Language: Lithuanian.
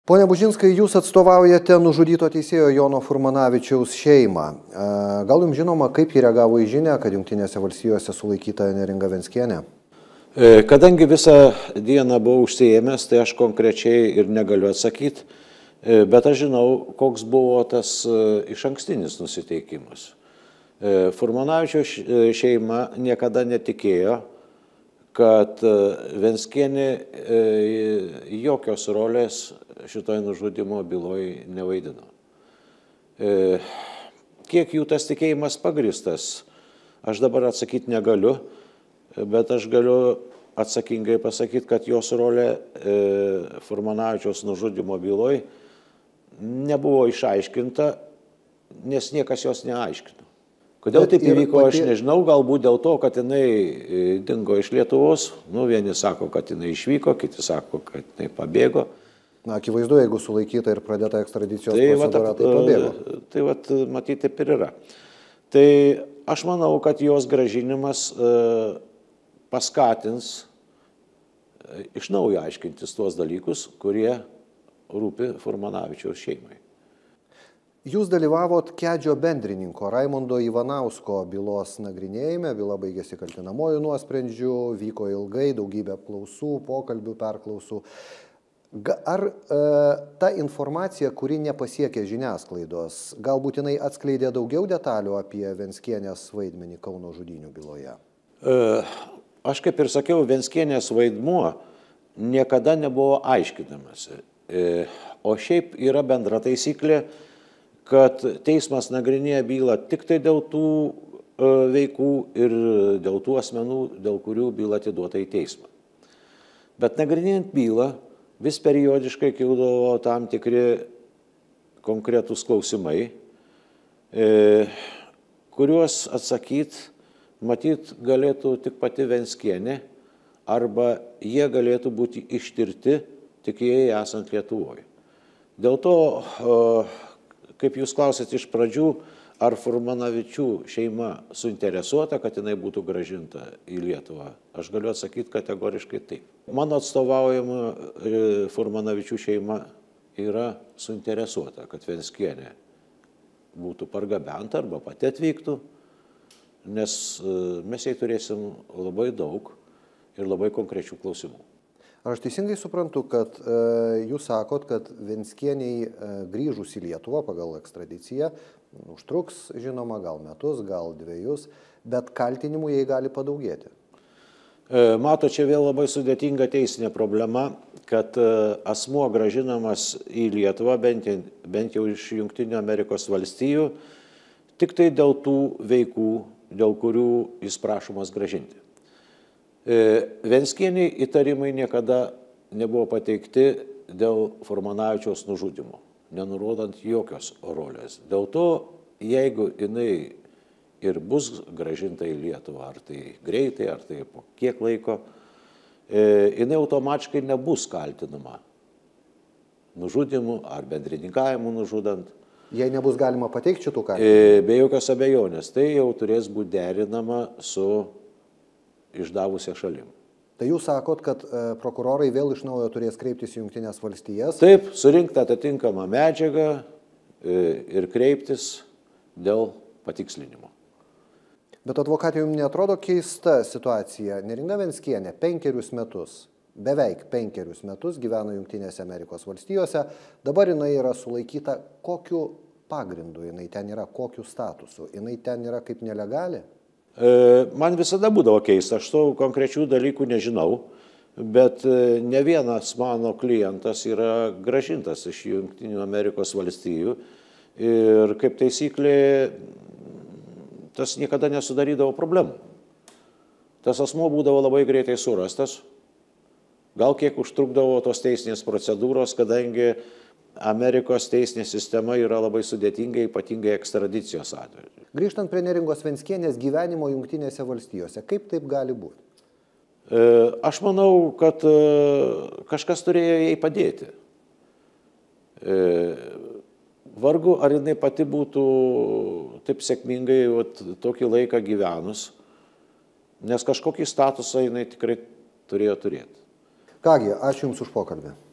Pone Bužinskai, jūs atstovaujate nužudyto teisėjo Jono Furmanavičiaus šeimą. Gal jums žinoma, kaip jį reagavo į žinią, kad Jungtinėse valstijose sulaikyta Neringa Venckienė? Kadangi visą dieną buvau užsiėmęs, tai aš konkrečiai ir negaliu atsakyti, bet aš žinau, koks buvo tas išankstinis nusiteikimas. Furmanavičiaus šeima niekada netikėjo, kad Venckienė jokios rolės šitoj nužudimo byloj nevaidino. Kiek jų tas tikėjimas pagrįstas, aš dabar atsakyti negaliu, bet aš galiu atsakingai pasakyti, kad jos rolė Furmanavičiaus nužudimo byloj nebuvo išaiškinta, nes niekas jos neaiškino. Kodėl taip įvyko, aš nežinau, galbūt dėl to, kad jinai dingo iš Lietuvos. Vieni sako, kad jinai išvyko, kiti sako, kad jinai pabėgo. Na, akivaizdu, jeigu sulaikyta ir pradėta ekstradicijos procedūra, tai pabėgo. Tai matyti, taip ir yra. Tai aš manau, kad jos grąžinimas paskatins iš naujo aiškintis tuos dalykus, kurie rūpi Furmanavičiaus šeimai. Jūs dalyvavot Kedžio bendrininko Raimundo Ivanausko bylos nagrinėjime, byla baigėsi kaltinamojų nuosprendžių, vyko ilgai, daugybė apklausų, pokalbių, perklausų. Ar ta informacija, kuri nepasiekė žiniasklaidos, galbūt jinai atskleidė daugiau detalių apie Venckienės vaidmenį Kauno žudynių byloje? Aš kaip ir sakiau, Venckienės vaidmuo niekada nebuvo aiškinamasi. O šiaip yra bendra taisyklė, kad teismas nagrinėja bylą tik tai dėl tų veikų ir dėl tų asmenų, dėl kurių byla atiduota į teismą. Bet nagrinėjant bylą, vis periodiškai kildavo tam tikri konkretūs klausimai, kuriuos atsakyti, matyt, galėtų tik pati Venckienė, arba jie galėtų būti ištirti tik jai esant Lietuvoje. Dėl to, kaip jūs klausėt iš pradžių, ar Furmanavičių šeima suinteresuota, kad jinai būtų grąžinta į Lietuvą, aš galiu atsakyti kategoriškai taip. Mano atstovaujama Furmanavičių šeima yra suinteresuota, kad Venckienė būtų pargabenta arba pati atvyktų, nes mes jai turėsim labai daug ir labai konkrečių klausimų. Ar aš teisingai suprantu, kad jūs sakot, kad Venckieniai grįžus į Lietuvą pagal ekstradiciją, užtruks, žinoma, gal metus, gal 2, bet kaltinimų jai gali padaugėti? Mato, čia vėl labai sudėtinga teisinė problema, kad asmuo grąžinamas į Lietuvą, bent jau iš Jungtinių Amerikos valstijų, tik tai dėl tų veikų, dėl kurių jis prašomas grąžinti. Venckienei įtarimai niekada nebuvo pateikti dėl Furmanavičiaus nužudimo, nenurodant jokios rolės. Dėl to, jeigu jinai ir bus grąžinta į Lietuvą, ar tai greitai, ar tai po kiek laiko, jinai automatiškai nebus kaltinama nužudimu ar bendrininkavimu nužudant. Jei nebus galima pateikti šitų kaltinimų? Be jokios abejonės, tai jau turės būti derinama su išdavusią šalim. Tai jūs sakot, kad prokurorai vėl iš naujo turės kreiptis į Jungtinės valstijas? Taip, surinkti atitinkamą medžiagą ir kreiptis dėl patikslinimo. Bet advokatai, jums neatrodo keista situacija? Neringa Venckienė 5 metus, beveik 5 metus gyveno Jungtinėse Amerikos valstijose, dabar jinai yra sulaikyta. Kokiu pagrindu jinai ten yra, kokiu statusu? Jinai ten yra kaip nelegali? Man visada būdavo keista, aš to konkrečių dalykų nežinau, bet ne vienas mano klientas yra grąžintas iš Jungtinių Amerikos valstijų ir kaip taisyklė tas niekada nesudarydavo problemų. Tas asmuo būdavo labai greitai surastas, gal kiek užtrukdavo tos teisinės procedūros, kadangi Amerikos teisinė sistema yra labai sudėtinga, ypatingai ekstradicijos atveju. Grįžtant prie Neringos Venckienės gyvenimo Jungtinėse valstijose, kaip taip gali būti? Aš manau, kad kažkas turėjo jai padėti. Vargu, ar jinai pati būtų taip sėkmingai tokį laiką gyvenus, nes kažkokį statusą jinai tikrai turėjo turėti. Kągi, ačiū Jums už pokalbį.